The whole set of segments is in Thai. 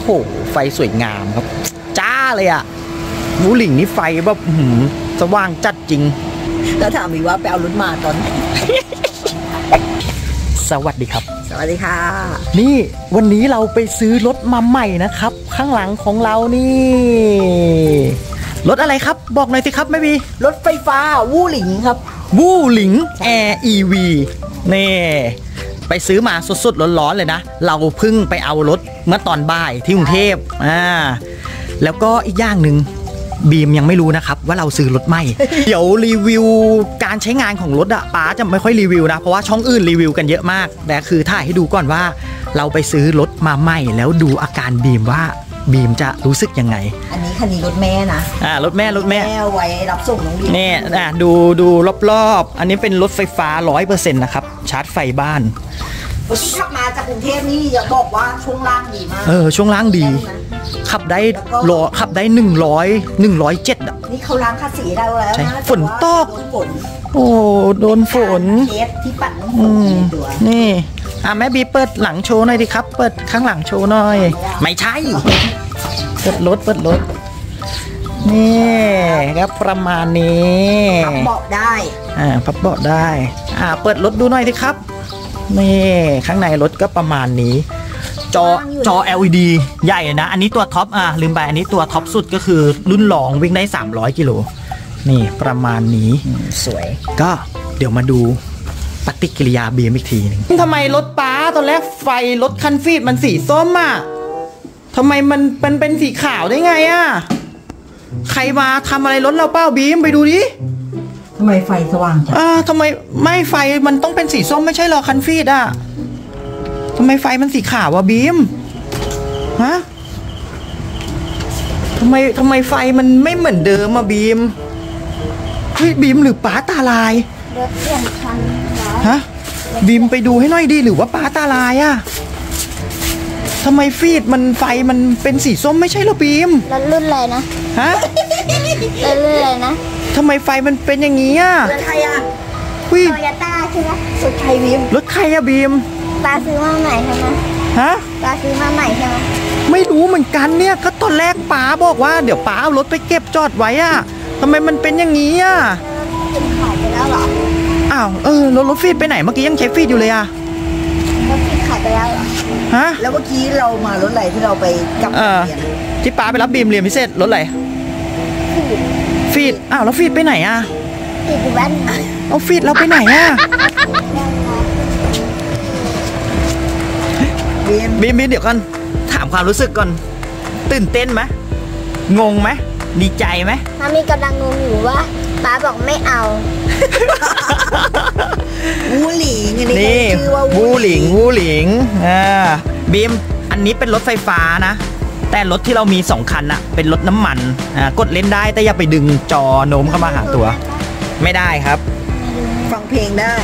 โหไฟสวยงามครับจ้าเลยอะวูหลิงนี่ไฟแบบสว่างจัดจริงแล้วถามอีกว่าไปเอารถมาตอนไหนสวัสดีครับสวัสดีค่ะนี่วันนี้เราไปซื้อรถมาใหม่นะครับข้างหลังของเรานี่รถอะไรครับบอกหน่อยสิครับแม่บีรถไฟฟ้าวูหลิงครับวูหลิงแอร์ EV นี่ไปซื้อมาสดๆร้อนๆเลยนะเราเพิ่งไปเอารถเมื่อตอนบ่ายที่กรุงเทพแล้วก็อีกอย่างหนึ่งบีมยังไม่รู้นะครับว่าเราซื้อรถใหม่ เดี๋ยวรีวิวการใช้งานของรถอะป้าจะไม่ค่อยรีวิวนะเพราะว่าช่องอื่นรีวิวกันเยอะมากแต่คือถ่ายให้ดูก่อนว่าเราไปซื้อรถมาใหม่แล้วดูอาการบีมว่าบีมจะรู้สึกยังไงอันนี้คันนี้รถแม่นะรถแม่ไว้รับส่งน้องบีมนี่ดูรอบๆอันนี้เป็นรถไฟฟ้า 100% นะครับชาร์จไฟบ้านที่ขับมาจากกรุงเทพนี่อย่าบอกว่าช่วงล่างดีมากช่วงล่างดีขับได้107อ่ะนี่เขาล้างคัสสีได้แล้วนะฝนตกโอ้โดนฝนเคสที่ปั่นตัวนี่แม่บีเปิดหลังโชว์หน่อยดิครับเปิดข้างหลังโชว์หน่อยไม่ใช่เปิดรถนี่ครับประมาณนี้พับเบาะได้พับเบาะได้เปิดรถดูหน่อยดิครับนี่ข้างในรถก็ประมาณนี้จอ LED ใหญ่นะอันนี้ตัวท็อปลืมไปอันนี้ตัวท็อปสุดก็คือรุ่นรองวิ่งได้300กิโลนี่ประมาณนี้สวยก็เดี๋ยวมาดูปฏิกิริยาบีมอีกทีนึงทำไมรถป้าตอนแรกไฟรถคันฟีดมันสีส้มทำไมมันเป็นสีขาวได้ไงใครมาทำอะไรรถเราเป้าบีมไปดูดิทำไมไฟสว่างจังทำไมไม่ไฟมันต้องเป็นสีส้มไม่ใช่หรอคันฟีดทำไมไฟมันสีขาวบีมฮะทำไมไฟมันไม่เหมือนเดิมบีมเฮ้ยบีมหรือป้าตาลายรถเปลี่ยนคันฮะบีมไปดูให้หน่อยดิหรือว่าป้าตาลายทำไมฟีดมันไฟมันเป็นสีส้มไม่ใช่หรอบีมรถรุ่นอะไรนะฮะรถรุ่นอะไรนะทำไมไฟมันเป็นอย่างนี้รถใครโตโยต้าใช่ไหมรถใครบีมรถใครบีมป้าซื้อมาใหม่ใช่ไหมฮะป้าซื้อมาใหม่ใช่ไหมไม่รู้เหมือนกันเนี่ยก็ตอนแรกป้าบอกว่าเดี๋ยวป้าเอารถไปเก็บจอดไว้ทำไมมันเป็นอย่างนี้ขายไปแล้วเหรออ้าวรถฟีดไปไหนเมื่อกี้ยังใช้ฟีดอยู่เลยรถฟีดขายไปแล้วเหรอฮะแล้วเมื่อกี้เรามารถอะไรที่เราไปกับเรียนที่ป้าไปรับบีมเรียนพิเศษรถอะไรฟีดอ้าวแล้วฟีดไปไหนฟีดอยู่บ้านเอาฟีดเราไปไหนบีมเดี๋ยวกันถามความรู้สึกก่อนตื่นเต้นไหมงงไหมดีใจไหมถ้ามีกำลังงงอยู่ว่าป้าบอกไม่เอาวูหลิงนี่วูหลิงบีมอันนี้เป็นรถไฟฟ้านะแต่รถที่เรามี2คันเป็นรถน้ำมันกดเล่นได้แต่อย่าไปดึงจอโน้มเข้ามาหาตัวไม่ได้ครับฟังเพลงได้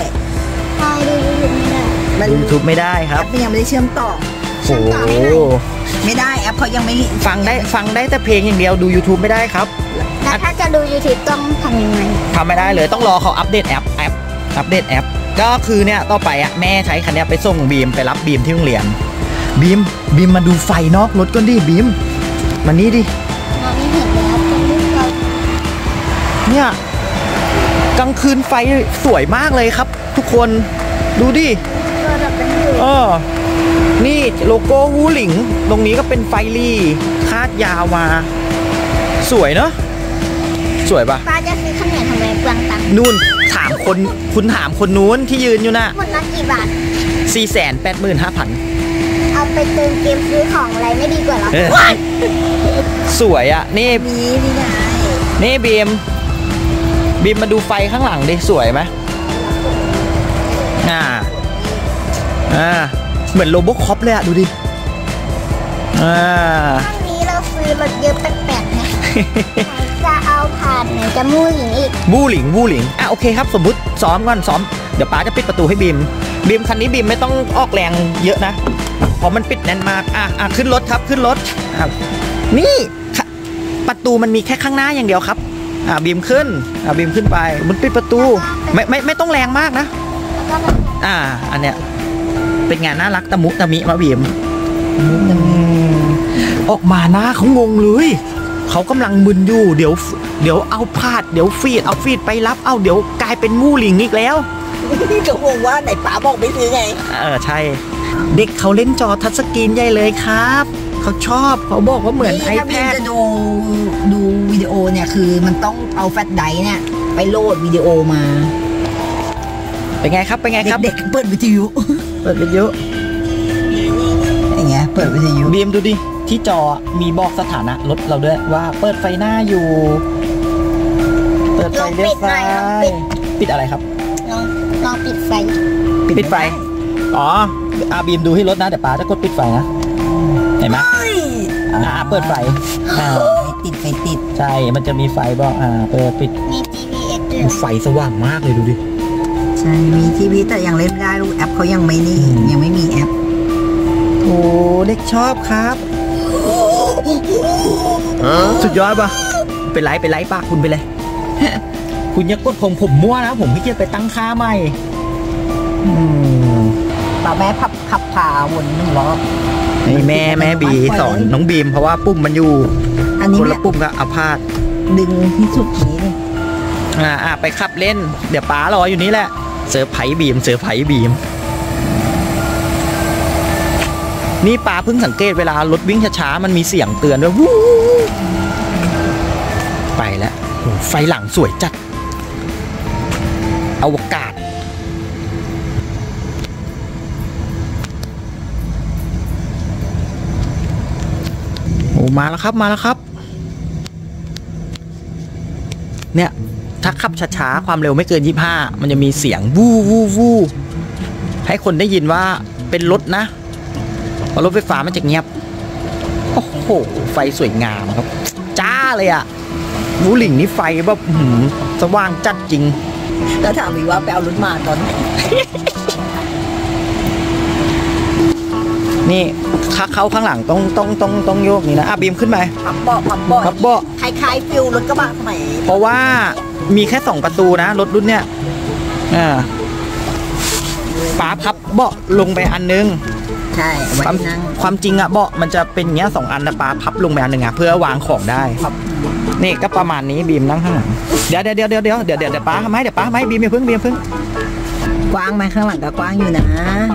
ดูยูทูบไม่ได้ YouTube ไม่ได้ครับแอปยังไม่ได้เชื่อมต่อโอ้ไม่ได้แอปเขายังไม่ฟังได้แต่เพลงอย่างเดียวดู YouTube ไม่ได้ครับแล้วถ้าจะดู YouTube ต้องทำยังไงทำไม่ได้เลยต้องรอเขาอัปเดตแอปอัปเดตแอปก็คือเนี่ยต่อไปแม่ใช้คันนี้ไปส่งบีมไปรับบีมที่โรงเรียนบีมมาดูไฟนอกรถก่อนดิบีมมานี่ดิเราไม่เห็นแล้วเนี่ยกลางคืนไฟสวยมากเลยครับทุกคนดูดินี่โลโก้วูหลิงตรงนี้ก็เป็นไฟลี่คาดยาวมาสวยเนาะสวยปะป้าจะซื้อขนมทำไมเปลืองตังค์นู่นถามคุณถามคนนู้นที่ยืนอยู่น่ะหมดละกี่บาท 485,000 เอาไปเติมเกมซื้อของอะไรไม่ดีกว่าหรอสวยนี่นี่บีมมาดูไฟข้างหลังดิสวยไหมเหมือนโลโบคอปเลยดูดิครั้งนี้เราซื้อรถเยอะแปลกๆนะจะเอาผ่านไหนจะมูหลิงอีกวูหลิงโอเคครับสมมุติซ้อมก่อนซ้อมเดี๋ยวป้าจะปิดประตูให้บีมคันนี้บีมไม่ต้องออกแรงเยอะนะเพราะมันปิดแน่นมากขึ้นรถครับขึ้นรถนี่ประตูมันมีแค่ข้างหน้าอย่างเดียวครับบีมขึ้นบีมขึ้นไปมันปิดประตูไม่ต้องแรงมากนะอันเนี้ยเป็นงานน่ารักตะมุตะมิมาบีมออกมานะเขางงเลยเขากำลังมึนอยู่เดี๋ยวเอาพาดเดี๋ยวฟีดไปรับเดี๋ยวกลายเป็นมูหลิงอีกแล้วก็งงว่าไหนป๋าบอกไม่ซื้อไงใช่ เด็กเขาเล่นจอทัชสกรีนใหญ่เลยครับเขาชอบเขาบอกว่าเหมือนถ้าบีม iPad จะดูวิดีโอเนี่ยคือมันต้องเอาแฟลชไดร์เนี่ยไปโหลดวิดีโอมาเป็นไงครับเด็กๆเปิดวิทยุเปิดวิทยุอย่างเงี้ยเปิดวิทยุบีมดูดิที่จอมีบอกสถานะรถเราด้วยว่าเปิดไฟหน้าอยู่เปิดไฟเลี้ยวซ้ายปิดอะไรครับลองปิดไฟปิดไฟบีมดูให้รถนะเดี๋ยวป้าจะกดปิดไฟนะเห็นไหมเปิดไฟไฟติดใช่มันจะมีไฟบอกเปิดปิดมี GPS ด้วยไฟสว่างมากเลยดูดิใช่มีทีวีแต่ยังเล่นไม่ได้ลูกแอปเขายังไม่นี่ยังไม่มีแอปโอ้เด็กชอบครับสุดยอดป่ะเป็นไรป่ะคุณไปเลย คุณอย่ากดผมมั่วนะผมไม่เกี่ยวไปตั้งค่าใหม่ป่าแม่ขับพาวนหนึ่งรอบนี่แม่บีสอนน้องบีมเพราะว่าปุ่มมันอยู่อันนี้คนละปุ่มก็เอาพาดดึงที่สุดนี้เลยไปขับเล่นเดี๋ยวป๋ารออยู่นี่แหละเซอร์ไพรส์บีมนี่ป๋าเพิ่งสังเกตเวลารถวิ่งช้าๆมันมีเสียงเตือนด้วยวู้ไปแล้วไฟหลังสวยจัดอวกาศมาแล้วครับเนี่ยถ้าขับช้าๆความเร็วไม่เกิน25มันจะมีเสียงวู้ให้คนได้ยินว่าเป็นรถนะพอรถไฟฟ้ามันจะเงียบโอ้โหไฟสวยงามครับจ้าเลยอ่ะวูหลิงนี่ไฟแบบสว่างจัดจริงแล้วถามอีกว่าไปเอารถมาตอนไหนนี่เข้าข้างหลังต้องโยกนี่นะบีมขึ้นไปพับเบาะคล้ายๆฟิลรถกระบะสมัยเพราะว่ามีแค่2ประตูนะรถรุ่นเนี้ยป๋าพับเบาะลงไปอันนึงใช่ความจริงอะเบาะมันจะเป็นอย่างเงี้ย2อันนะป๋าพับลงไปอันนึงอะเพื่อวางของได้นี่ก็ประมาณนี้บีมนั่งข้างหลังเดี๋ยวป๋าทำไมบีมอย่าเพิ่งกว้างไหมข้างหลังก็กว้างอยู่นะ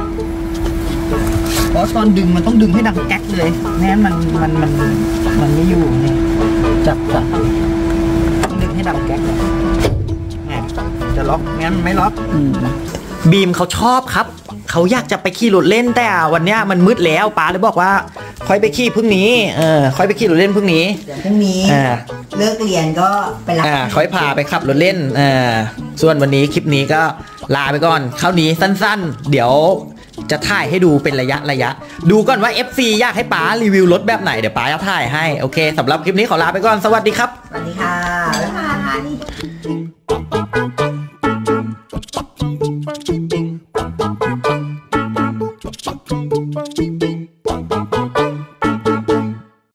เพราะตอนดึงมันต้องดึงให้ดังแก๊กเลยไม่งั้นมันไม่อยู่นี่จับต้องดึงให้ดังแก๊กเลยจะล็อกงั้นไม่ล็อกบีมเขาชอบครับเขาอยากจะไปขี่รถเล่นแต่วันเนี้ยมันมืดแล้วป้าเลยบอกว่าค่อยไปขี่พรุ่งนี้ค่อยไปขี่รถเล่นพรุ่งนี้เดี๋ยวพรุ่งนี้เลิกเรียนก็ไปรับค่อยพาไปขับรถเล่นส่วนวันนี้คลิปนี้ก็ลาไปก่อนคราวนี้สั้นๆเดี๋ยวจะถ่ายให้ดูเป็นระยะดูก่อนว่า FC อยากให้ป๋ารีวิวรถแบบไหนเดี๋ยวป๋าจะถ่ายให้โอเคสำหรับคลิปนี้ขอลาไปก่อนสวัสดีครับสวัสดีค่ะ